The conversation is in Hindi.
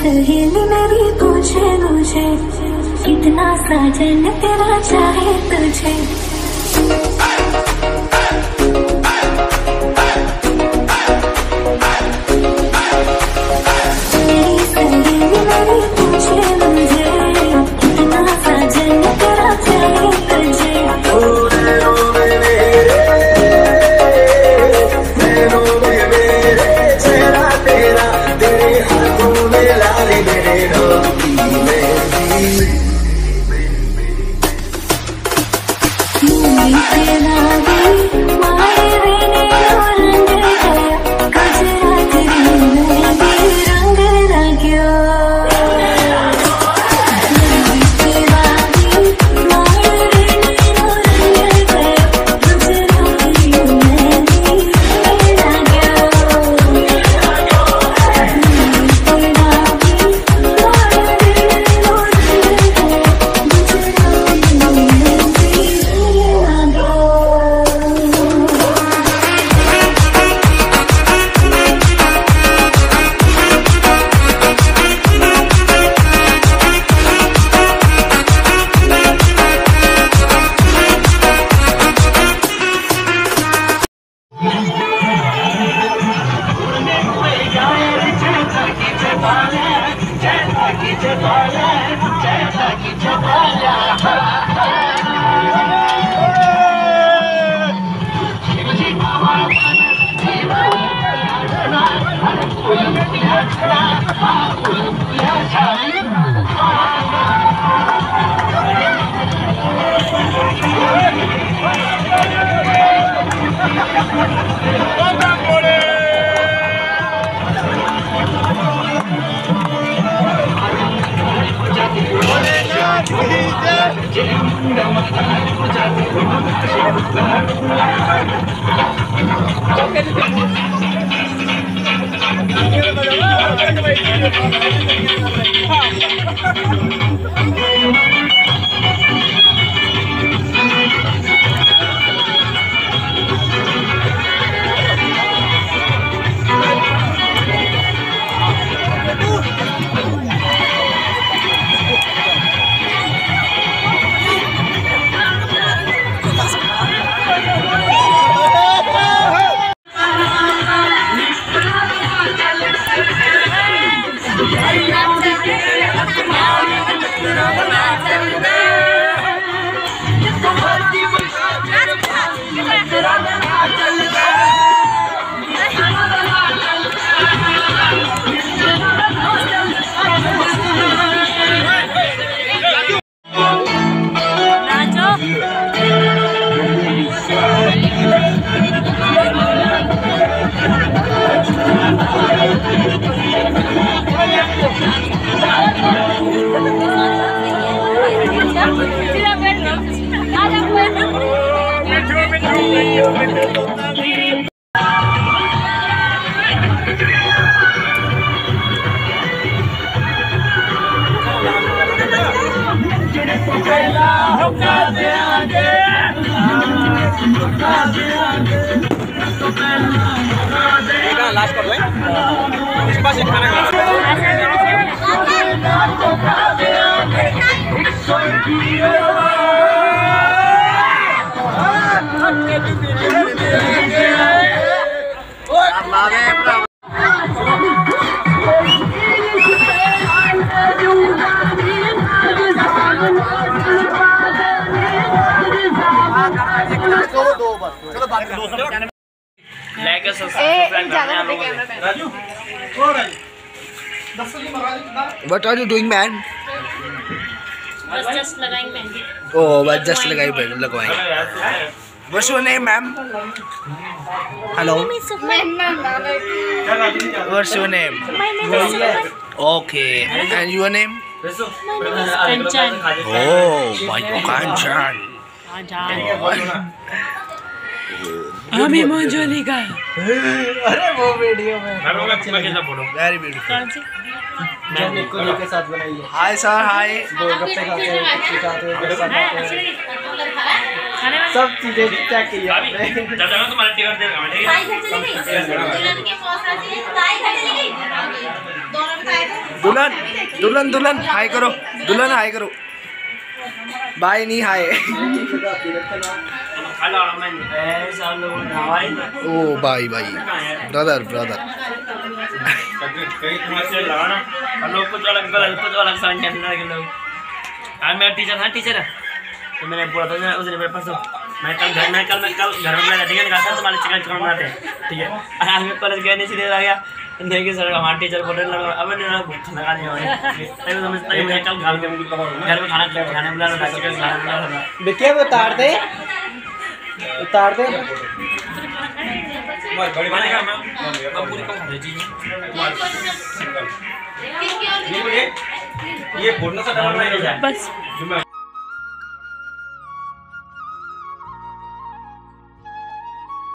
सहेली मेरी पूछे मुझे कितना साजन तेरा चाहे तुझे। लास्ट कर लें इसके पास एक खाना What are you doing, man? बस जस्ट लगाएंगे मेहंदी। Oh, बस जस्ट लगवाएंगे। What's your name, ma'am? Hello. What's your name? My name is Suman. Okay. And your name? My name is Kanchan. Oh, my Kanchan. हमें मंजोली का अरे वो वीडियो में वेरी ब्यूटीफुल। कौन सी? के साथ बनाई है। हाय सर, हाय। गोलगप्पे खाते हैं, सब चीजें चेक की है। दुल्हन दुल्हन दुल्हन हाय करो, दुल्हन हाय करो। बाय नहीं hi. Oh bye bye brother brother. मेरा टीचर था, टीचर तो मैंने बोला था उस दिन मेरे पास मैं कल घर में घर में बुलाया ठीक है, तुम्हारे चिकन चिकन बनाते हैं ठीक है। आज मैं कॉलेज गया नहीं, सीधे आ गया देखिए सर हमारे टीचर बोल रहे लगा अब नहीं खाना नहीं हो तभी समझता है मैं कल घर में खाना बुला रहा था, चिकन खाना बुला रहा था। देखिए वो उतार दे मैंने कहा मैं पूरी कम खा रही चीज़ ये बोलना सा बस